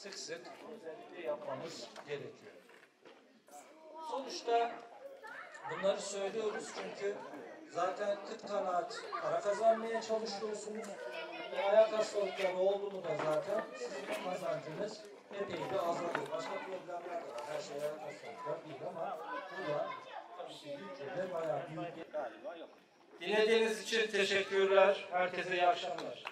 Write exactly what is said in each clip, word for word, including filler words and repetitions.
sık sık özellikle yapmamız gerekiyor. Sonuçta bunları söylüyoruz çünkü zaten kıt kanaat para kazanmaya çalışıyorsunuz. E, ayak hastalıkları oldu mu da zaten sizin kazancınız epey bir azalıyor. Başka problemler de var. Her şey ayak hastalıkları değil ama bu da tabii ki bütçede bayağı büyük. Dinlediğiniz için teşekkürler. Herkese iyi akşamlar.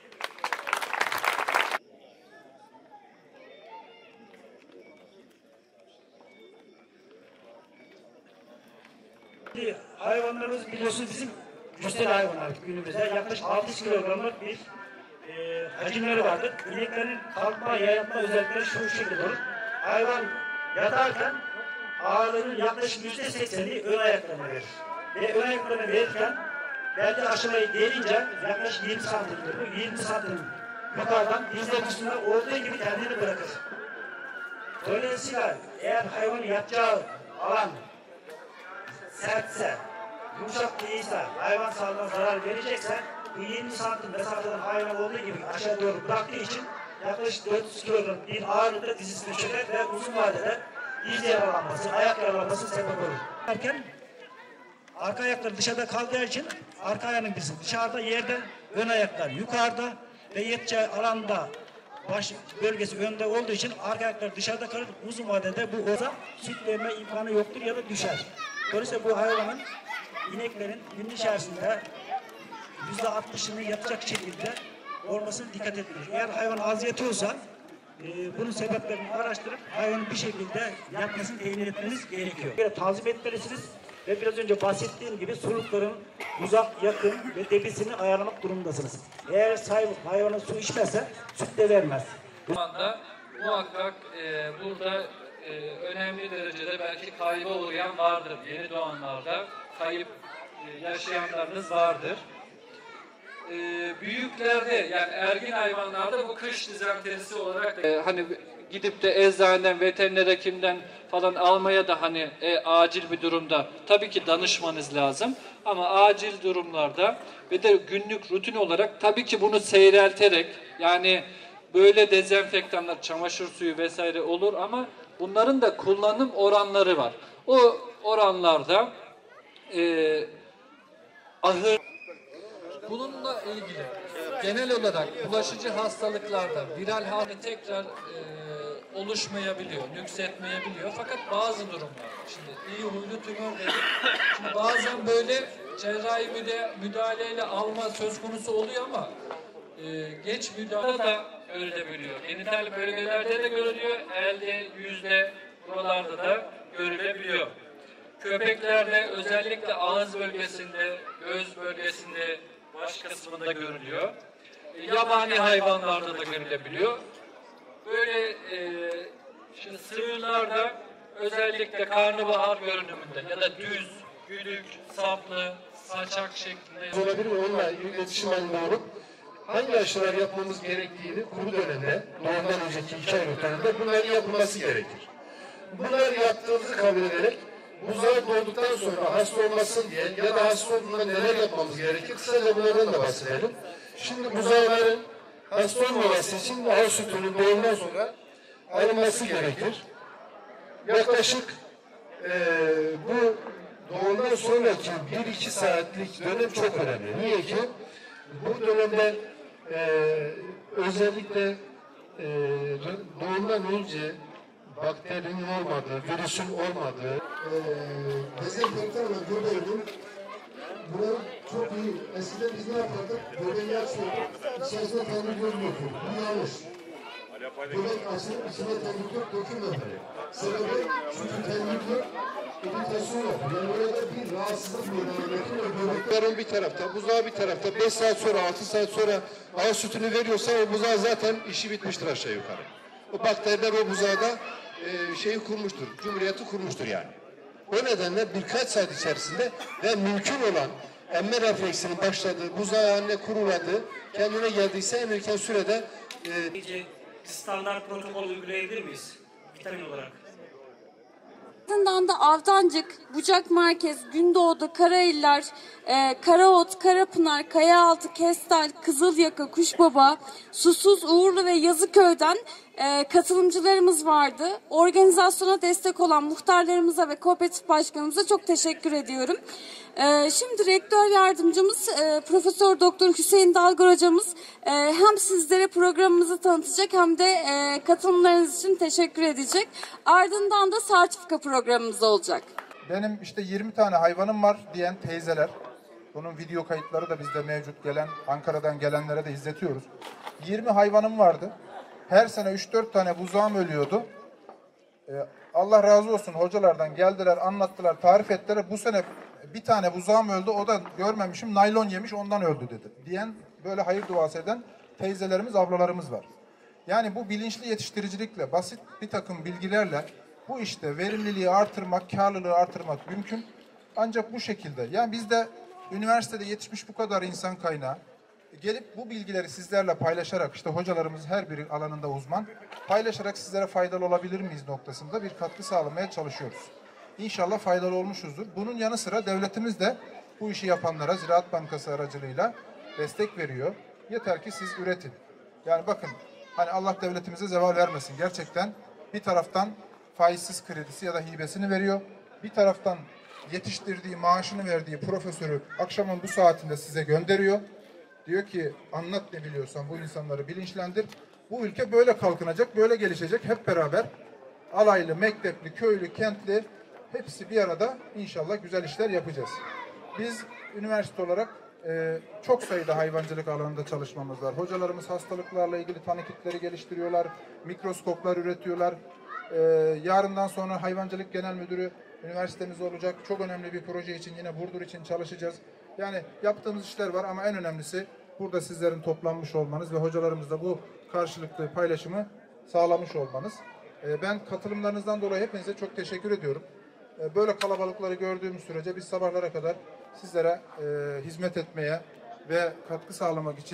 Hayvanlarımız biliyorsunuz bizim cüsseli hayvanlar günümüzde yaklaşık altı yüz kilogramlık bir e, hacimleri vardır. İneklerin kalkma, yayılma özellikleri şu şekilde olur. Hayvan yatarken ağırlığının yaklaşık yüzde sekseni ön ayaklarına verir. Ve ön ayaklarına verirken belki aşamayı gelince yaklaşık yirmi santimdir. Bu yirmi santim yukarıdan dizler üstünde olduğu gibi kendini bırakır. Dolayısıyla eğer hayvanın yatacağı alan sertse, yumuşak değilse, hayvan sağlığına zarar verecekse bu yirmi santim mesafeden hayvan olduğu gibi aşağı doğru bıraktığı için yaklaşık dört yüz kilogram bir ağırlıkta dizisine çöker ve uzun vadede diz yaralanması, ayak yaralanması sebep olur. Erken arka ayakları dışarıda kaldığı için arka ayağının dizi dışarıda, yerde, ön ayaklar yukarıda ve yeteceği alanda baş bölgesi önde olduğu için arka ayaklar dışarıda kalır. Uzun vadede bu oza süt verme imkanı yoktur ya da düşer. Dolayısıyla bu hayvanın, ineklerin gün içerisinde yüzde altmışını yapacak şekilde olmasına dikkat edilir. Eğer hayvan az yatıyorsa e, bunun sebeplerini araştırıp hayvanın bir şekilde yatmasını temin etmeniz gerekiyor. Böyle tanzim etmelisiniz ve biraz önce bahsettiğim gibi sulukların uzak, yakın ve debisini ayarlamak durumundasınız. Eğer sahibi hayvanın su içmezse süt de vermez. Bu anda muhakkak e, burada e, önemli derecede belki kayba uğrayan vardır. Yeni doğanlarda kayıp e, yaşayanlarınız vardır. E, büyüklerde yani ergin hayvanlarda bu kış dizenterisi olarak da, e, hani gidip de eczaneden, veteriner hekimden falan almaya da hani e, acil bir durumda tabii ki danışmanız lazım. Ama acil durumlarda ve de günlük rutin olarak tabii ki bunu seyrelterek yani böyle dezenfektanlar, çamaşır suyu vesaire olur ama bunların da kullanım oranları var. O oranlarda e, ahır bununla ilgili genel olarak bulaşıcı hastalıklarda viral hali tekrar e, oluşmayabiliyor, nüksetmeyebiliyor. Fakat bazı durumlar, şimdi iyi huylu tümör dedik, şimdi bazen böyle cerrahi müdahaleyle alma söz konusu oluyor ama e, geç müdahale da görülebiliyor. Genital bölgelerde de görülüyor, elde, yüzde buralarda da görülebiliyor. Köpeklerde özellikle ağız bölgesinde, göz bölgesinde, baş kısmında görülüyor. E, yabani hayvanlarda da görülebiliyor. Böyle e, şimdi sığırlarda özellikle karnabahar görünümünde ya da düz, güdük, saplı, saçak şeklinde olabilir ve onunla iletişim halinde olup hangi aşılar yapmamız gerektiğini kuru dönemde, doğumdan önceki iki ay ortamında bunların yapılması gerekir. Bunları yaptığımızı kabul ederek buzağı doğduktan sonra hasta olmasın diye ya da hasta olduğunda neler yapmamız gerekir kısaca bunlardan da bahsedelim. Şimdi buzağların hasta olmaması için ağ sütünün doğumdan sonra alınması gerekir. Yaklaşık e, bu doğumdan sonraki bir iki saatlik dönem çok önemli. Niye ki? Bu dönemde e, özellikle e, doğumdan önce bakterinin olmadığı, virüsün olmadığı e, dezenfektanla göbeğinin bunlar çok iyi. Eskiden biz ne yapardık? Göbeği açıyorduk. İçerisine kendi görmüyordu. Bu yanlış. Göbek açılıp içine terlikler dökülmemeli. Sebebi çünkü terlikler iritasyon yapıyor. Yani orada bir rahatsızlık meydana getiriyor. göbeklerin bir tarafta, buzağı bir tarafta beş saat sonra, altı saat sonra ağ sütünü veriyorsa o buzağı zaten işi bitmiştir aşağı yukarı. O bakteriler o buzağda e, şeyi kurmuştur, cumhuriyeti kurmuştur yani. O nedenle birkaç saat içerisinde ve mümkün olan emme refleksinin başladığı, buzağı anne kuruladı, kendine geldiyse en erken sürede e, standart protokol uygulayabilir miyiz? Vitamin olarak. Ardından da Avdancık, Bucak Merkez, Gündoğdu, Karailler, e, Karaot, Karapınar, Kayaaltı, Kestel, Kızılyaka, Kuşbaba, Susuz, Uğurlu ve Yazıköy'den e, katılımcılarımız vardı. Organizasyona destek olan muhtarlarımıza ve kooperatif başkanımıza çok teşekkür ediyorum. E, şimdi rektör yardımcımız e, Profesör Doktor Hüseyin Dalgar hocamız e, hem sizlere programımızı tanıtacak hem de e, katılımlarınız için teşekkür edecek. Ardından da sertifika programımız olacak. Benim işte yirmi tane hayvanım var diyen teyzeler, bunun video kayıtları da bizde mevcut, gelen Ankara'dan gelenlere de izletiyoruz. yirmi hayvanım vardı. Her sene üç dört tane buzağım ölüyordu. Ee, Allah razı olsun, hocalardan geldiler, anlattılar, tarif ettiler. Bu sene bir tane buzağım öldü, o da görmemişim, naylon yemiş ondan öldü dedi. Diyen, böyle hayır duası eden teyzelerimiz, ablalarımız var. Yani bu bilinçli yetiştiricilikle, basit bir takım bilgilerle bu işte verimliliği artırmak, karlılığı artırmak mümkün. Ancak bu şekilde. Yani biz de üniversitede yetişmiş bu kadar insan kaynağı gelip bu bilgileri sizlerle paylaşarak, işte hocalarımız her biri alanında uzman, paylaşarak sizlere faydalı olabilir miyiz noktasında bir katkı sağlamaya çalışıyoruz. İnşallah faydalı olmuşuzdur. Bunun yanı sıra devletimiz de bu işi yapanlara Ziraat Bankası aracılığıyla destek veriyor. Yeter ki siz üretin. Yani bakın, hani Allah devletimize zeval vermesin. Gerçekten bir taraftan faizsiz kredisi ya da hibesini veriyor. Bir taraftan yetiştirdiği, maaşını verdiği profesörü akşamın bu saatinde size gönderiyor. Diyor ki anlat ne biliyorsan, bu insanları bilinçlendir. Bu ülke böyle kalkınacak, böyle gelişecek. Hep beraber alaylı, mektepli, köylü, kentli hepsi bir arada inşallah güzel işler yapacağız. Biz üniversite olarak e, çok sayıda hayvancılık alanında çalışmamız var. Hocalarımız hastalıklarla ilgili tanı kitleri geliştiriyorlar, mikroskoplar üretiyorlar. E, yarından sonra Hayvancılık Genel Müdürü üniversitemizde olacak. Çok önemli bir proje için, yine Burdur için çalışacağız. Yani yaptığımız işler var ama en önemlisi burada sizlerin toplanmış olmanız ve hocalarımızla bu karşılıklı paylaşımı sağlamış olmanız. Ben katılımlarınızdan dolayı hepinize çok teşekkür ediyorum. Böyle kalabalıkları gördüğümüz sürece biz sabahlara kadar sizlere hizmet etmeye ve katkı sağlamak için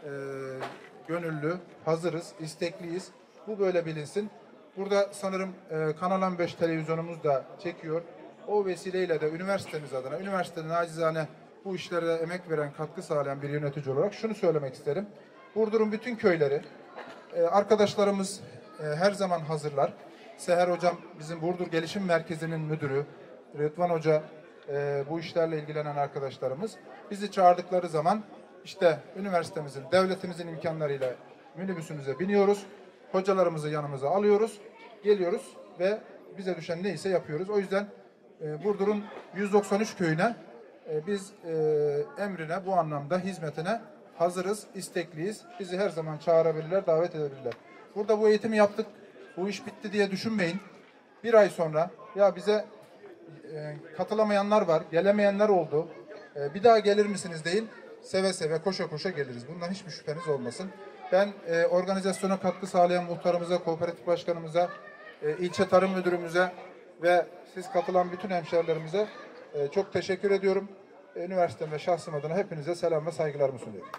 gönüllü, hazırız, istekliyiz. Bu böyle bilinsin. Burada sanırım Kanal on beş televizyonumuz da çekiyor. O vesileyle de üniversitemiz adına, üniversitede nacizane bu işlere emek veren, katkı sağlayan bir yönetici olarak şunu söylemek isterim. Burdur'un bütün köyleri, arkadaşlarımız her zaman hazırlar. Seher Hocam bizim Burdur Gelişim Merkezi'nin müdürü, Rıdvan Hoca bu işlerle ilgilenen arkadaşlarımız. Bizi çağırdıkları zaman işte üniversitemizin, devletimizin imkanlarıyla minibüsümüze biniyoruz. Hocalarımızı yanımıza alıyoruz, geliyoruz ve bize düşen neyse yapıyoruz. O yüzden Burdur'un yüz doksan üç köyüne biz emrine, bu anlamda hizmetine hazırız, istekliyiz. Bizi her zaman çağırabilirler, davet edebilirler. Burada bu eğitimi yaptık, bu iş bitti diye düşünmeyin. Bir ay sonra ya bize katılamayanlar var, gelemeyenler oldu. Bir daha gelir misiniz deyin, seve seve, koşa koşa geliriz. Bundan hiçbir şüpheniz olmasın. Ben e, organizasyona katkı sağlayan muhtarımıza, kooperatif başkanımıza, e, ilçe tarım müdürümüze ve siz katılan bütün hemşerilerimize e, çok teşekkür ediyorum. E, üniversitem ve şahsım adına hepinize selam ve saygılarımı sunuyorum.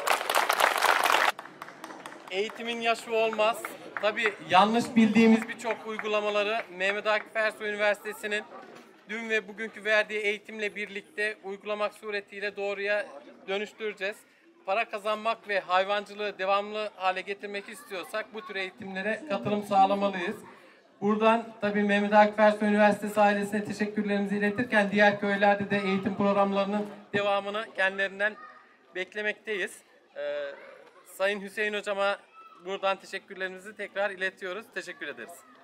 Eğitimin yaşı olmaz. Tabii yanlış bildiğimiz birçok uygulamaları Mehmet Akif Ersoy Üniversitesi'nin dün ve bugünkü verdiği eğitimle birlikte uygulamak suretiyle doğruya dönüştüreceğiz. Para kazanmak ve hayvancılığı devamlı hale getirmek istiyorsak bu tür eğitimlere katılım sağlamalıyız. Buradan tabii Mehmet Akif Ersoy Üniversitesi ailesine teşekkürlerimizi iletirken diğer köylerde de eğitim programlarının devamını kendilerinden beklemekteyiz. Ee, Sayın Hüseyin Hocama buradan teşekkürlerimizi tekrar iletiyoruz. Teşekkür ederiz.